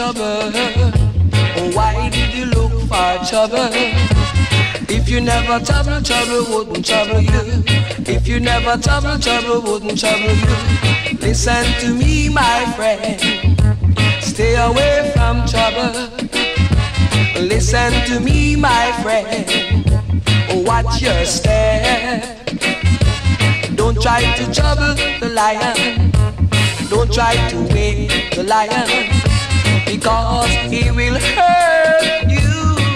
trouble? Why did you look for trouble? If you never trouble, trouble wouldn't trouble you. If you never trouble, trouble wouldn't trouble you. Listen to me, my friend. Stay away from trouble. Listen to me, my friend. Watch your step. Don't try to trouble the lion. Don't try to wake the lion, because he will hurt you.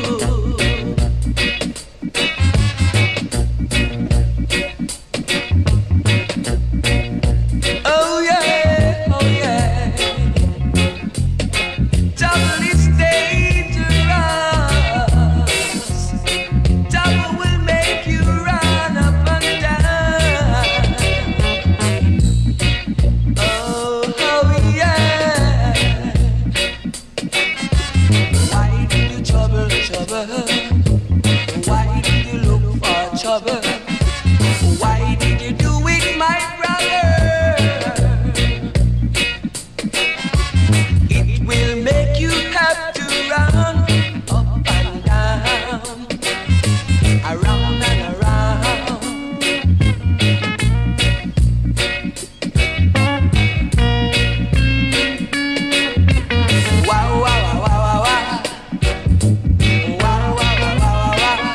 Oh yeah, oh yeah. Trouble is dangerous. Trouble will make you run up and down. Oh yeah. Why did you trouble? Why did you look for trouble? Why did you do it, my brother? It will make you have to run up and down, around and around. Wow, wow, wow, wow, wow. Wow, wow, wow, wow, wow.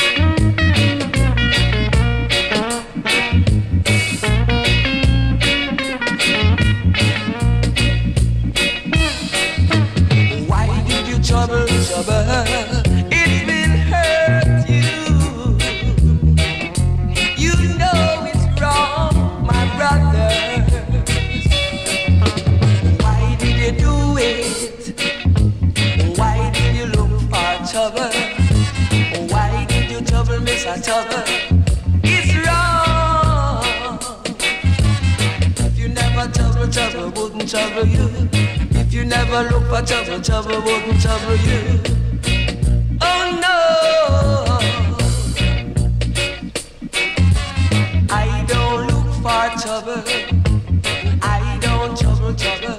Why did you trouble? It will hurt you. You know it's wrong, my brother. Why did you do it? Why did you look for trouble? Why did you trouble, Mr. Trouble? It's wrong. If you never trouble, trouble wouldn't trouble you. If you never look for trouble, trouble wouldn't trouble you. Oh no, I don't look for trouble. I don't trouble.